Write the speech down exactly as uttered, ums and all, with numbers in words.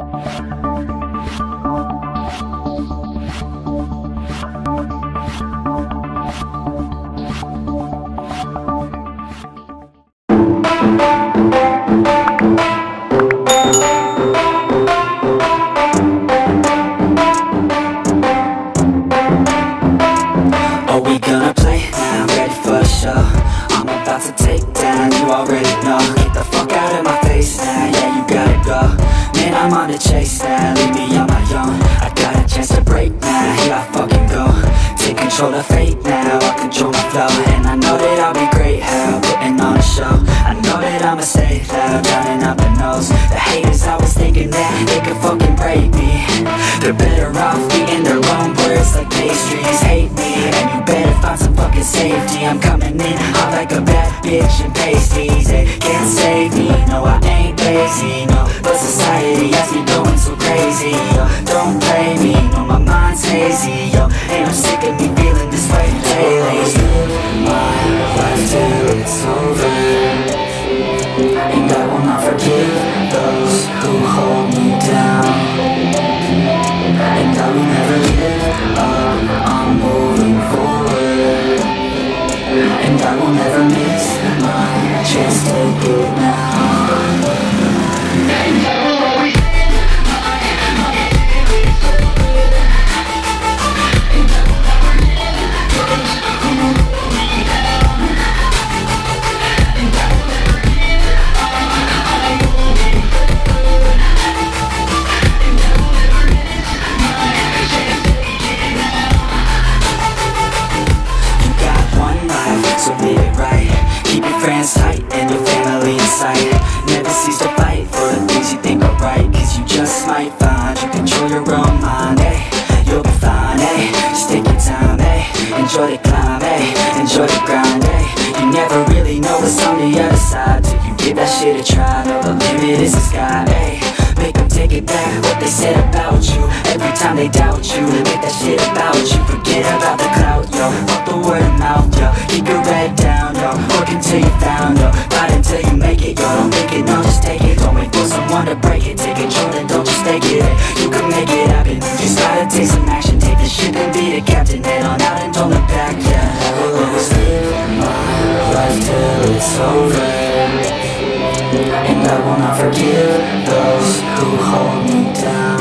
Are we gonna play? Now I'm ready for the show. I'm about to take down, you already know. Get the fuck out of my face now, yeah, you gotta go. Man, I'm on the chase now, leave me on my own. I got a chance to break now, here I fucking go. Take control of fate now, I control my flow. And I know that I'll be great, how putting on a show. I know that I'ma stay loud, drowning out the nose. The haters always thinking that they can fucking break me. They're better off eating their own words like pastries. Hate me, and you better find some fucking safety. I'm coming in hot like a bad bitch and pasties. They can't save me, no I ain't lazy, no. But society has me going so crazy, yo. Don't play me, no my mind's hazy, yo. And I'm sick of me feeling this way lately. Live my life till it's over, and I will not forgive those who hold me down. And I will never give up, I'm moving forward. And I will never miss my chance, take it now. So live it right, keep your friends tight and your family in sight. Never cease to fight for the things you think are right, cause you just might find you control your own mind, eh? You'll be fine, eh? Just take your time, eh? Enjoy the climb, eh? Enjoy the grind, eh? You never really know what's on the other side till you give that shit a try. No, the limit is the sky, eh? Make them take it back, what they said about you. Every time they doubt you, make that shit about you. Forget about the clout, yo, fuck the word of mouth, yo. Keep your head down, yo, work until you found, yo. Fight until you make it, yo, don't make it, no, just take it. Don't wait for someone to break it, take control and don't just take it. You can make it happen, just gotta take some action. Take the ship and be the captain, head on out and don't look back, yeah. I will always live my life till it's over, and I will not forgive those who hold me down.